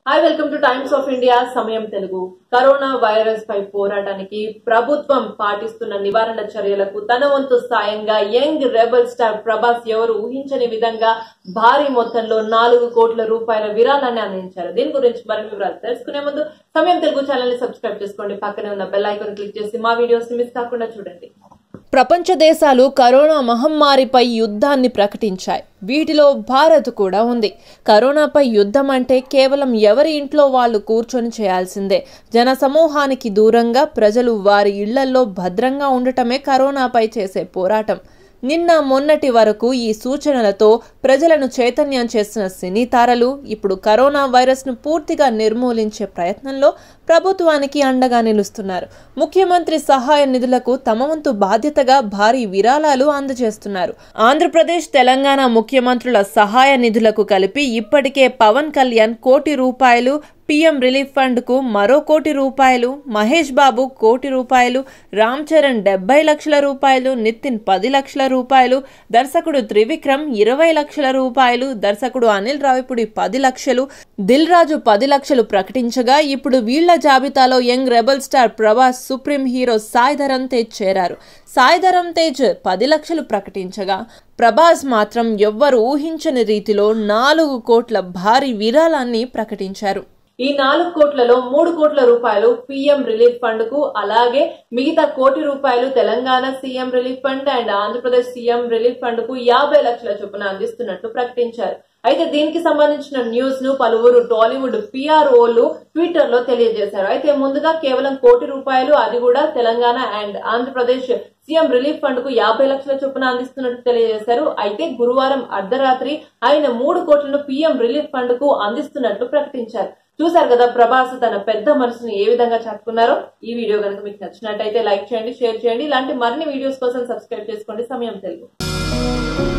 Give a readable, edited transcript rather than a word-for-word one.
Hi, welcome to Times of India, Samayam Telugu. Corona virus పై పోరాటానికి ప్రభుత్వం పాటిస్తున్న నివారణ చర్యలకు తన వంతు సాయంగా యంగ్ రెబల్ స్టార్ ప్రభాస్ ఎవరు ఊహించని విధంగా భారీ మొత్తంలో 4 కోట్ల రూపాయల విరాళాన్ని అందించారు. దీని గురించి మరిన్ని వివరాలు తెలుసుకునే ముందు సమయం తెలుగు ఛానల్ ని సబ్స్క్రైబ్ చేసుకోండి. పక్కనే ఉన్న బెల్ ఐకాన్ క్లిక్ చేసి మా వీడియోస్ ని మిస్ కాకుండా చూడండి. ప్రపంచ దేశాలు కరోనా మహమ్మారిపై యుద్ధాన్ని ప్రకటించాయి. వీటిలో భారత్ కూడా ఉంది. కరోనాపై యుద్ధం అంటే కేవలం ఎవరి ఇంట్లో వాళ్ళు కూర్చొని చేయాల్సిందే. జన సమూహానికి దూరంగా ప్రజలు వారి ఇళ్లల్లో భద్రంగా ఉండటమే కరోనాపై చేసే పోరాటం. నిన్న మొన్నటి వరకు ఈ సూచనలతో ప్రజలను చైతన్యం చేసిన సినీ తారలు ఇప్పుడు కరోనా వైరస్ ను పూర్తిగా నిర్మూలించే ప్రయత్నంలో ప్రభుత్వానికి అండగా నిలుస్తున్నారు. ముఖ్యమంత్రి సహాయ నిధులకు తమ వంతు బాధ్యతగా భారీ విరాళాలు అందజేస్తున్నారు. ఆంధ్రప్రదేశ్, తెలంగాణ ముఖ్యమంత్రుల సహాయ నిధులకు కలిపి ఇప్పటికే పవన్ కళ్యాణ్ ₹1 కోటి, పీఎం రిలీఫ్ ఫండ్ కు మరో ₹1 కోటి, మహేష్ బాబు ₹1 కోటి, రామ్ చరణ్ ₹70 లక్షల, నితిన్ ₹10 లక్షల, దర్శకుడు త్రివిక్రమ్ ₹20 లక్షల, దర్శకుడు అనిల్ రావిపూడి ₹10 లక్షలు, దిల్ రాజు ₹10 లక్షలు ప్రకటించగా ఇప్పుడు వీళ్ల జాబితాలో young rebel star Prabhas, supreme hero Sai Dharam Tej చేరారు. సాయి ధరమ్ తేజ్ ₹10 లక్షలు ప్రకటించగా ప్రభాస్ మాత్రం ఎవ్వరు ఊహించని రీతిలో 4 కోట్ల భారీ విరాళాన్ని ప్రకటించారు. ఈ 4 కోట్లలో ₹3 కోట్ల పీఎం రిలీఫ్ ఫండ్ కు, అలాగే మిగతా ₹1 కోటి Telangana CM relief fund and Andhra Pradesh CM relief fund కు 50 లక్షల చొప్పున అందిస్తున్నట్టు ప్రకటించారు. అయితే దీనికి సంబంధించిన న్యూస్ ను పలువురు టాలీవుడ్ పిఆర్ఓలు ట్విట్టర్ లో తెలియజేశారు. అయితే ముందుగా కేవలం ₹1 కోటి, అది కూడా Telangana and Andhra Pradesh CM relief fund కు 50 లక్షల చొప్పున అందిస్తున్నట్టు తెలియజేశారు. అయితే గురువారం అర్ధరాత్రి ఆయన 3 కోట్లను పీఎం రిలీఫ్ ఫండ్ కు అందిస్తున్నట్లు ప్రకటించారు. చూశారు కదా ప్రభాస్ తన పెద్ద మనసును ఏ విధంగా చాటుకున్నారో. ఈ వీడియో కనుక మీకు నచ్చినట్టయితే లైక్ చేయండి, షేర్ చేయండి. ఇలాంటి మరిన్ని వీడియోస్ కోసం సబ్స్క్రైబ్ చేసుకోండి సమయం తెలుగు.